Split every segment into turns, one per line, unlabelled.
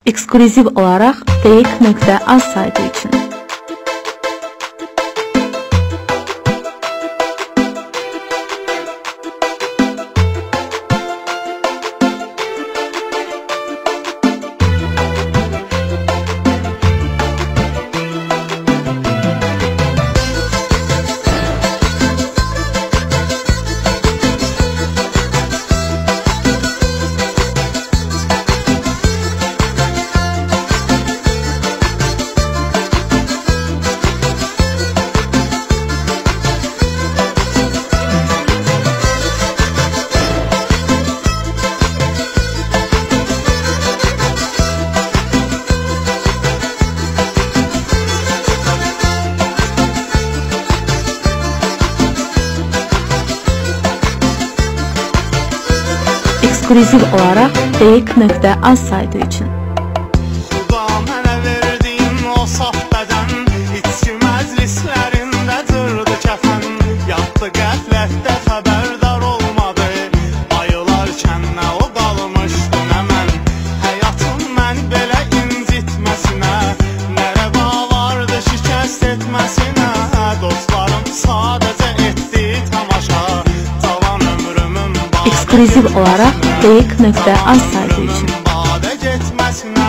Eksklüziv olaraq Deyik.az saytı üçün. Eksklüziv olaraq Deyik.az saytı üçün.
Xuda mənə verdin o saf bədən, içki məclislərində cırdı kəfən. Yatdı qəflətdə xəbərdar olmadı, ayılarkən nə o qalmışdı nə mən. Həyatım mən belə incitməsinə, nə rəva vardı şikəst etməsinə. Dostlarım sadəcə etdi tamaşa, cavan ömrümün
Eksklüziv olaraq Deyik.az saytı üçün.
badə getməsinə.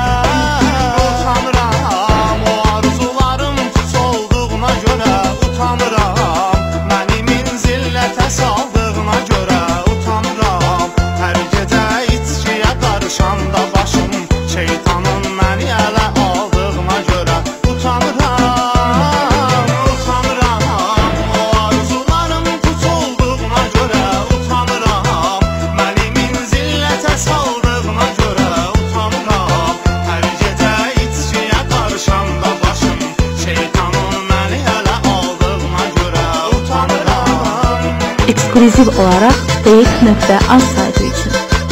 Utanıram, o arzularım puç olduğuna görə. Utanıram, məni minzillətə saldığına görə. Utanıram, hər gecə içkiyə qarışanda başım, şeytanın məni ələ aldığına görə. Utanıram, utanıram, o arzularım puç olduğuna görə. Utanıram, məni minzillətə saldığına görə. Utanıram, hər gecə içkiyə qarışanda başım, şeytanın məni ələ aldığına görə. Utanıram.
Eksklüziv olaraq Deyik.az saytı üçün.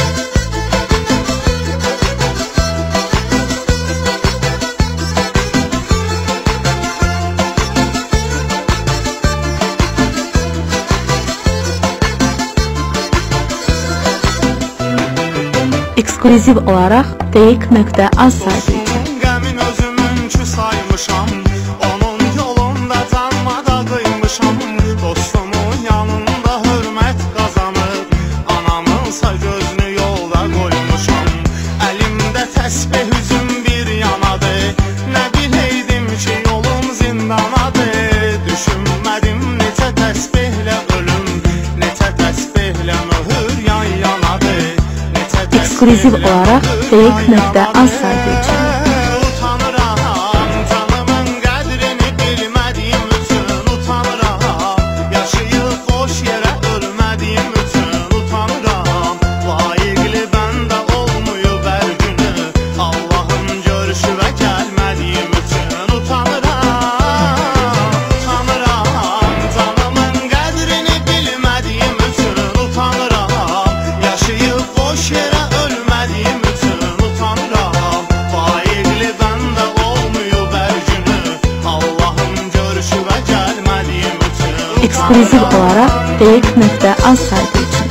Eksklüziv olaraq Deyik.az saytı üçün.
Qəmin özümünkü saymışam, onun yolunda canmada qıymışam. Dostumun yanında hörmət qazanıb, anamınsa gözünü yolda qoymuşam. Əlimdə təsbih üzüm bir yanadır, nə biləydim ki yolum zindanadır. Düşünmədim neçə təsbihlə ölüm, neçə təsbihlə möhür yan yanadır.
Eksklüziv olaraq Deyik.az saytı üçün.
Utanıram, canımın qədrini bilmədiyim üçün. Utanıram, yaşayıb boş yerə ölmədiyim üçün. Utanıram, layiqli bəndə olmayıb hər günü, Allahın görüşüvə gəlmədiyim üçün. Utanıram, utanıram, canımın qədrini bilmədiyim üçün. Utanıram, yaşayıb boş yerə ölmədiyim üçün. Utanıram, layiqli bəndə olmayıb hər günü, Allahın görüşüvə gəlmədiyim üçün.
Eksklüziv olaraq Deyik.az saytı üçün.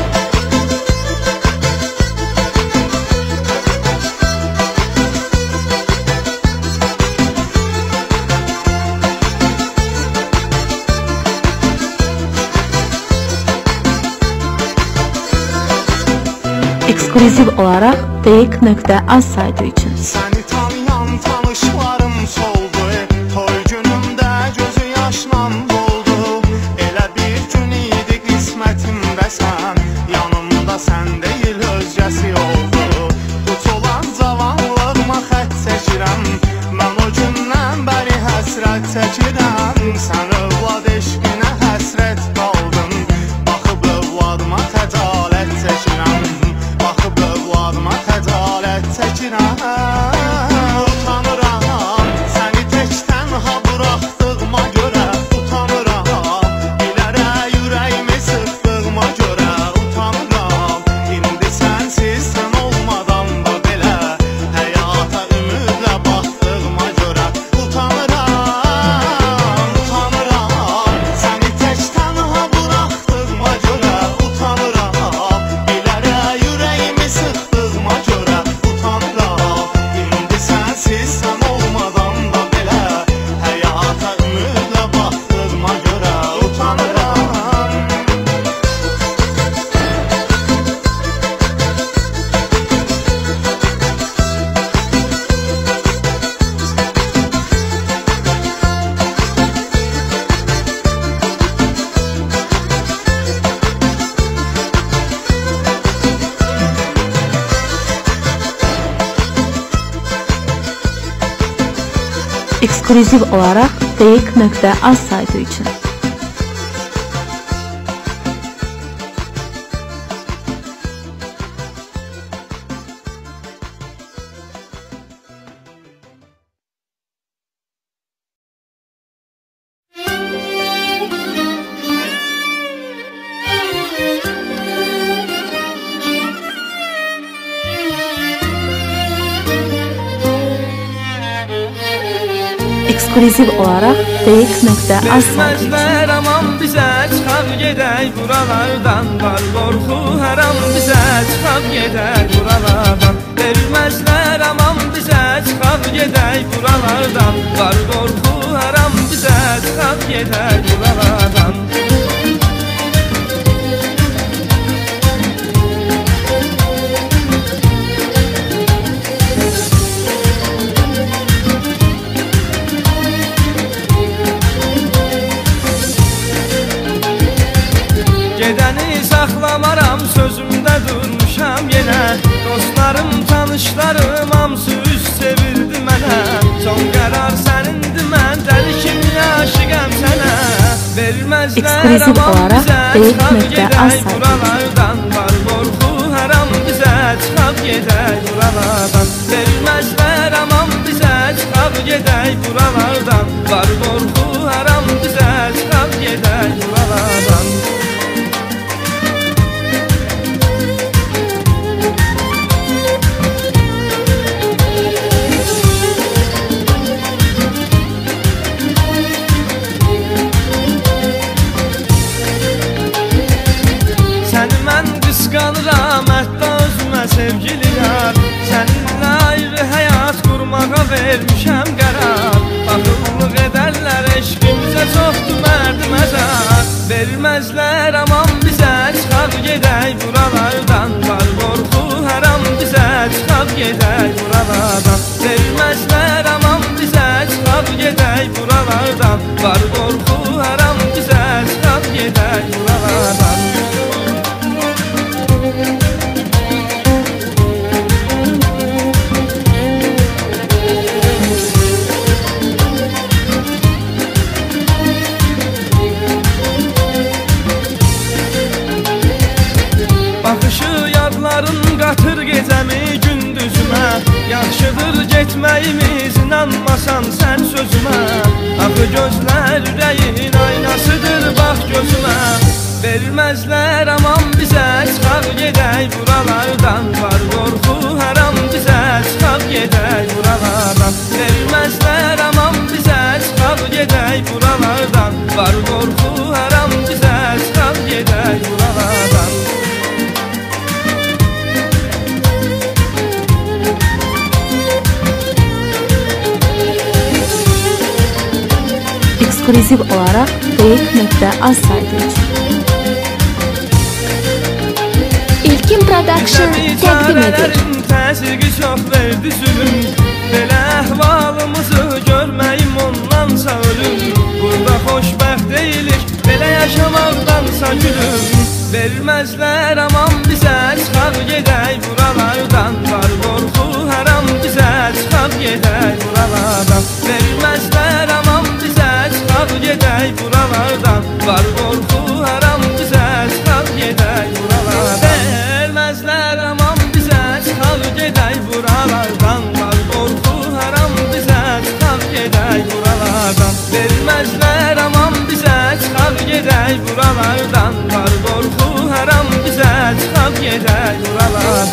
Eksklüziv olaraq Deyik.az saytı üçün.
Səni tanıyan tanışlarım soldu, toy günümdə gözü yaşla doldu. Elə bir gün idi qismətimdə sən, yanımda sən deyil özgəsi oldu. Tutulan cavanlığıma xət çəkirəm, mən o gündən bəri həsrət çəkirəm. Sən övlad eşqinə həsrət qaldın, baxıb övladıma xəcalət çəkirəm. Baxıb övladıma xəcalət çəkirəm. Utanıram, səni tək tənha buraxdığıma görə. Utanıram, bilərək ürəyimi sıxdığıma görə. Utanıram, indi sənsiz sən olmadan da belə həyata ümidlə baxdığıma görə. Utanıram, utanıram, səni tək tənha buraxdığıma görə. Utanıram, bilərək ürəyimi sıxdığıma görə. Utanıram,
Eksklüziv olaraq tx.az saytı üçün. Eksklüziv olaraq tx.az saytı üçün.
Verməzlər aman bizə çıxaq gedək buralardan. Var qorxu hər an bizə çıxaq gedək buralardan. Verməzlər aman bizə çıxaq gedək buralardan. Var qorxu hər an bizə çıxaq gedək buralardan. Gedəni saxlamaram, sözümdə durmuşam yenə. Dostlarım, tanışlarım, hamısı üz sevirdi mənə. Son qərar sənindir, mən dəli kimi aşiqəm sənə. Verməzlər aman bizə çıxaq gedək buralardan. Var qorxu hər an bizə çıxaq gedək buralardan. Verməzlər aman bizə çıxaq gedək buralardan. Var qorxu hər an bizə çıxaq gedək buralardan. Qısqanıram, hətta özümə sevgili yar. Səninlə ayrı həyat qurmağa vermişəm qərar. Baxıllıq edərlər eşqimizə, çoxdur mərdi məzar. Verməzlər aman bizə çıxaq gedək buralardan. Var qorxu hər an bizə çıxaq gedək buralardan. Verməzlər aman bizə çıxaq gedək buralardan. Var qorxu hər an bizə çıxaq gedək buralardan. Baxışı yadların qatır gecəmi gündüzümə. Yaxşıdır getməyimiz, inanmasan sən sözümə. Axı gözlər ürəyin aynasıdır, bax gözümə. Verməzlər aman bizə çıxaq gedək buralardan. Var qorxu hər an bizə çıxaq gedək buralardan. Verməzlər aman bizə çıxaq gedək buralardan. Var qorxu hər an bizə çıxaq gedək buralardan.
Eksklüziv olaraq tx.az saytı üçün.
İlkin Production təqdim edir.
Təsiri çox verdi zülüm. Belə əhvalımızı görməyim ondansa ölüm. Burada xoşbəxt deyilik, belə yaşamaqdansa gülüm. Verməzlər aman bizə çıxaq gedək buralardan. Var qorxu hər an bizə çıxaq gedək buralardan. Verməzlər aman bizə çıxaq gedək buralardan. Var qorxu hər an bizə çıxaq gedək buralardan. Verməzlər aman bizə çıxaq gedək buralardan. Var qorxu hər an bizə çıxaq gedək buralardan. Verməzlər aman bizə çıxaq gedək buralardan. Var qorxu hər an bizə çıxaq gedək buralardan.